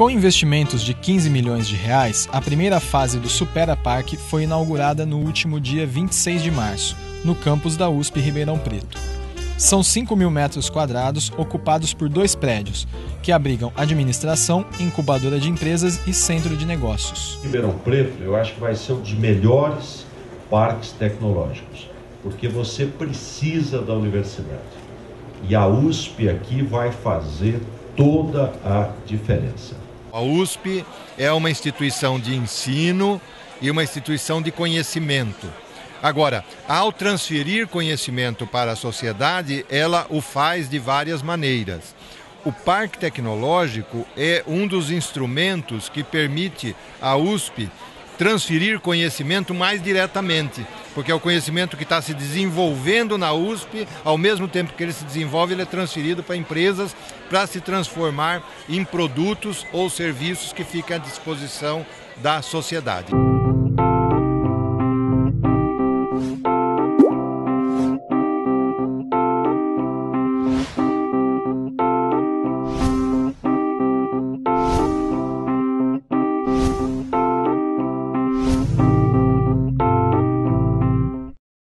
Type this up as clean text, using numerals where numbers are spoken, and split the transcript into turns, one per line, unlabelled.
Com investimentos de 15 milhões de reais, a primeira fase do Supera Parque foi inaugurada no último dia 26 de março, no campus da USP Ribeirão Preto. São 5 mil metros quadrados ocupados por 2 prédios, que abrigam administração, incubadora de empresas e centro de negócios.
Ribeirão Preto, eu acho que vai ser um dos melhores parques tecnológicos, porque você precisa da universidade. E a USP aqui vai fazer toda a diferença.
A USP é uma instituição de ensino e uma instituição de conhecimento. Agora, ao transferir conhecimento para a sociedade, ela o faz de várias maneiras. O Parque Tecnológico é um dos instrumentos que permite à USP transferir conhecimento mais diretamente, porque é o conhecimento que está se desenvolvendo na USP, ao mesmo tempo que ele se desenvolve, ele é transferido para empresas para se transformar em produtos ou serviços que ficam à disposição da sociedade.